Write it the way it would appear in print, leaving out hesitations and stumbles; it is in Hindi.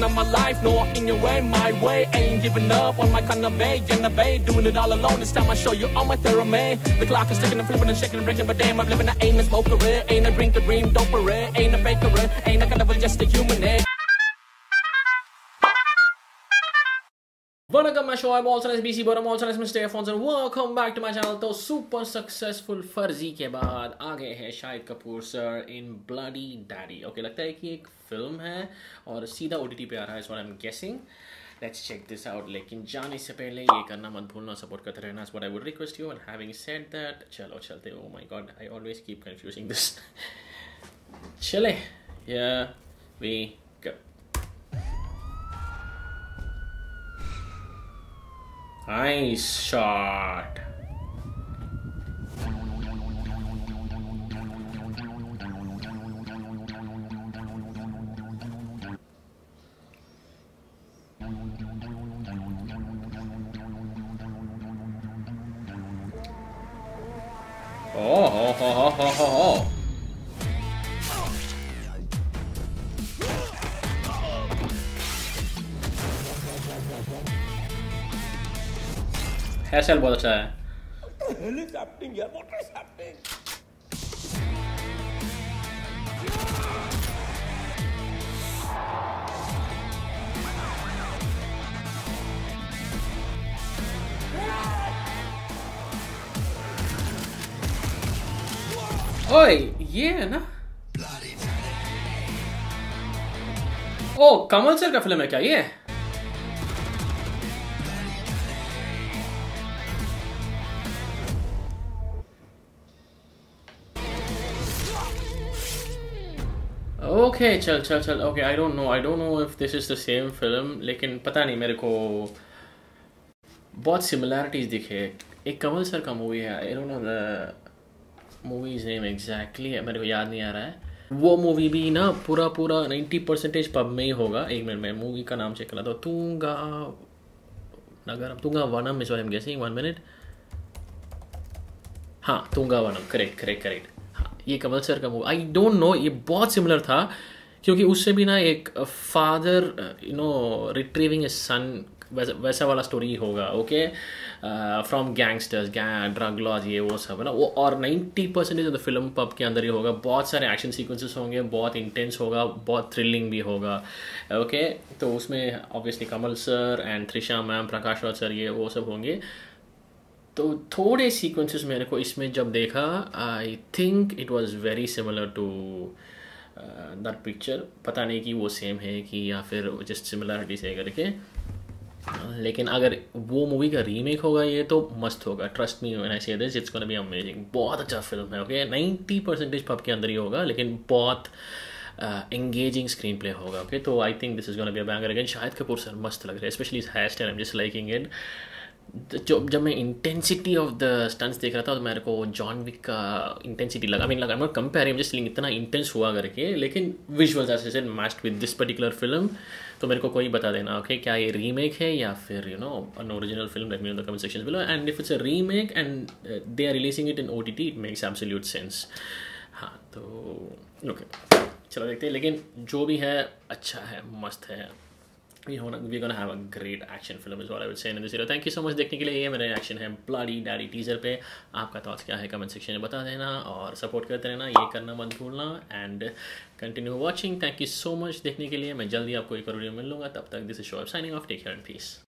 of my life, no in your way, my way. Ain't giving up on my kind of way, doing it all alone. This time I show you all my theory. The clock is ticking and flipping and shaking and breaking, but damn, I'm living. I ain't a smoker, ain't a drinker, dream doper, ain't a faker, ain't a kind of just a human. Welcome my show. I'm also as BC, but I'm also as Mr. Earphones, and welcome back to my channel. तो super successful फर्जी के बाद आ गए हैं Shahid Kapoor sir in Bloody Daddy. Okay, लगता है कि एक फिल्म है और सीधा OTT पे आ रहा है. Is what I'm guessing. Let's check this out. लेकिन जाने से पहले ये करना मत भूलना, सपोर्ट करते रहना. Is what I would request you. And having said that, चलो चलते. Oh my God, I always keep confusing this. चले. Here we go. Nice shot. Oh. Hairstyle बहुत अच्छा है. ओए ये है ना. ओ कमल सर का फिल्म है क्या ये? ओके चल. Okay I don't know if this is the same film, लेकिन पता नहीं, मेरे को बहुत सिमिलैरिटीज दिखे. एक कमल सर का मूवी है, I don't know the movie's name exactly, मेरे को याद नहीं आ रहा है. वो मूवी भी ना पूरा 90% पब में ही होगा. एक मिनट में मूवी का नाम चेक करा दो. Thoongaavanam is what I am guessing. 1 minute. हाँ, तुंगा वनम, करेक्ट. ये कमल सर का मूवी. आई डोंट नो, ये बहुत सिमिलर था क्योंकि उससे भी ना एक फादर रिट्रीविंग ए सन, वैसा वाला स्टोरी होगा. Okay, from gangsters, drug laws, ये वो सब है ना वो. और 90% ऑफ द फिल्म पब के अंदर ही होगा. बहुत सारे एक्शन सीक्वेंसेस होंगे, बहुत इंटेंस होगा, बहुत थ्रिलिंग भी होगा. ओके, तो उसमें obviously Kamal sir and Trisha ma'am, Prakash Raj sir, ये वो सब होंगे. तो थोड़े सीक्वेंसेस मेरे को इसमें जब देखा, I think it was very similar to that picture. पता नहीं कि वो सेम है कि या फिर जस्ट सिमिलरिटीज है करके. लेकिन अगर वो मूवी का रीमेक होगा ये तो मस्त होगा. Trust me when I say this, it's gonna be amazing. बहुत अच्छा फिल्म है. ओके, 90% पब के अंदर ही होगा, लेकिन बहुत एंगेजिंग स्क्रीन प्ले होगा. ओके, तो I think this is gonna be a banger again. Shahid Kapoor sir मस्त लग रहे हैं, स्पेशली इस hairstyle. I am just liking it. जब मैं इंटेंसिटी ऑफ द स्टंट्स देख रहा था तो मेरे को जॉन विक का इंटेंसिटी लगा. I am not comparing, just इतना इंटेंस हुआ करके. लेकिन visuals as I said matched with this particular film. तो मेरे को कोई बता देना, ओके, क्या ये रीमेक है या फिर an original film. Let me know in the comment section below. And if it's a remake and they are releasing it in OTT, it makes absolute sense. हाँ, तो ओके, चलो देखते हैं. लेकिन जो भी है अच्छा है, मस्त है. We're gonna have a great action film is what I would say in this video. Thank you so much देखने के लिए. ये मेरा रिएक्शन है Bloody Daddy टीजर पे. आपका थॉट्स क्या है कमेंट सेक्शन में बता देना और सपोर्ट करते रहना. ये करना मत भूलना and continue watching. Thank you so much देखने के लिए. मैं जल्दी आपको एक और वीडियो मिल लूँगा. तब तक this is Shoaib signing off. Take care and piece.